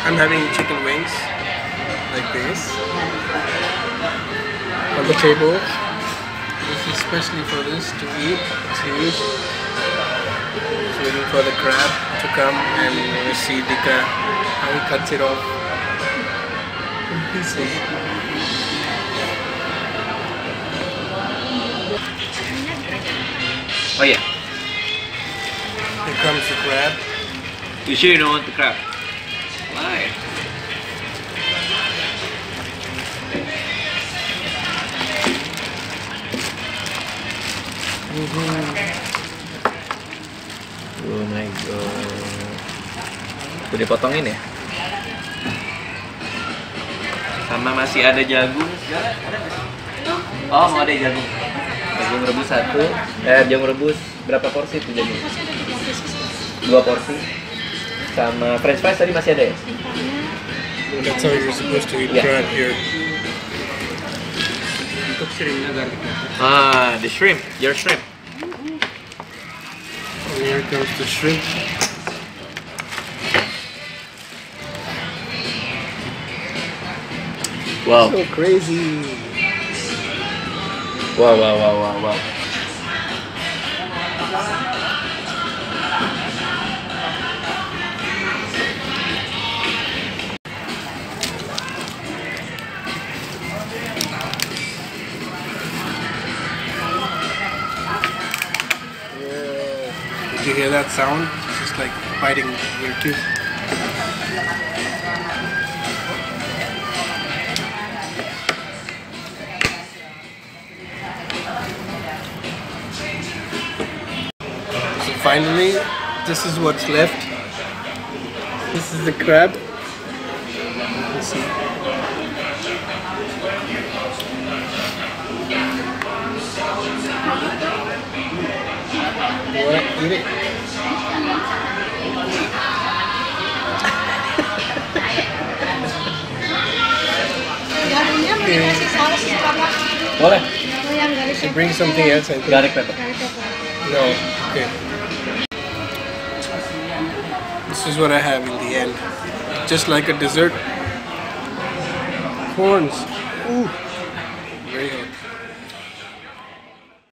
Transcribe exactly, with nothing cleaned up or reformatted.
I'm having chicken wings like this on the table. This is especially for this to eat. It's huge. Just waiting for the crab to come, and you see Dika how he cuts it off in pieces. Oh yeah. Here comes the crab. You sure you don't want the crab? Why? Oh my god. Udah dipotongin ya? Sama masih ada jagung. Oh, mau ada jagung. Jagung rebus satu. Eh, jagung rebus berapa porsi itu jagung? Dua porsi. Sama french fries tadi masih ada ya? Well, that's how you're supposed to eat Yeah. crab here. Ah, the shrimp. Your shrimp. And here comes the shrimp. Wow. So crazy. Wow, wow, wow, wow, wow. Did you hear that sound? It's just like biting your tooth. So finally, this is what's left. This is the crab. You can see. What? Eat it. Boleh. So bring something else, I think. Garlic pepper. No. Okay. This is what I have in the end. Just like a dessert. Corns. Ooh.